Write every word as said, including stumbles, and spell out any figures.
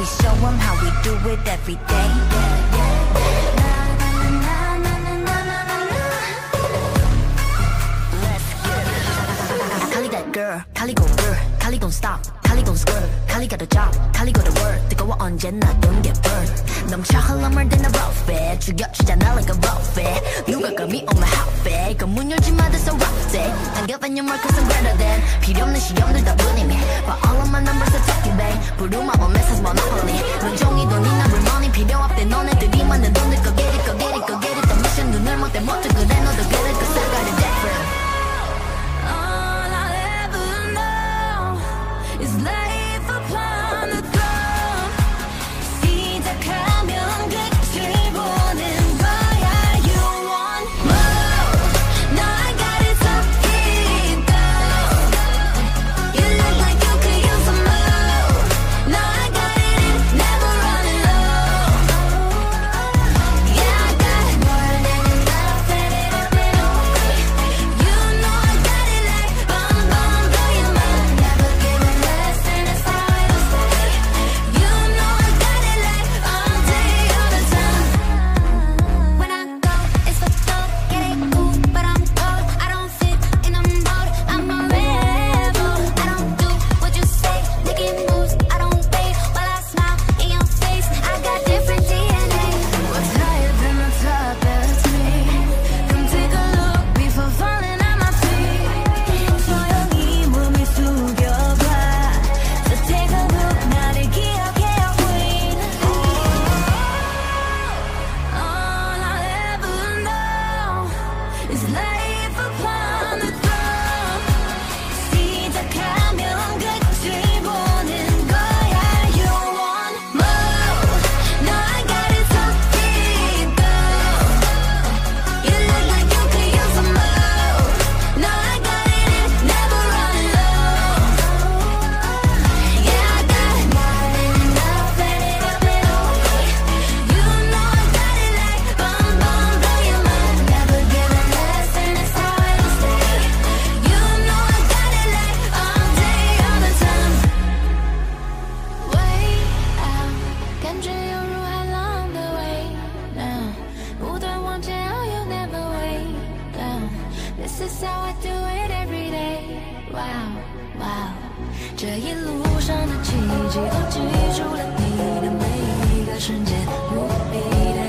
show them how we do it every day. Kali that girl, Kali go girl, Kali gon' stop, Kali gon' skirt, Kali got a job, Kali got a word. 뜨거워 언제나 don't get burned. 넘쳐 흘러물 든 a buffet, 죽여주잖아 like a buffet. 누가 감히 on my outfit, 그 문 열지 마 that's a rough day. Don't give any more cause I'm better than 필요 없는 시험들 다 뿐이미. But all of my numbers are talking back. 부르마 on message monopoly. 넌 종이도 네 number money 필요 없대. 너네들이 만든 돈들 go get it, go get it, go get it. 더 미션 눈을 못 떼 못해 그래 너도 get it cause I got it different. It's life upon the throne. 시작하면 끝을 보는 거야. You want more? No, I got it so deep down. You look like you could use some more. No, I got it in, never running low. Yeah, I got more than enough, and it up and okay. You know I got it like bum bum, blow your mind, never giving less. This is how I do it every day. Wow, wow. 这一路上的奇迹都记住了你的每一个瞬间，无比的。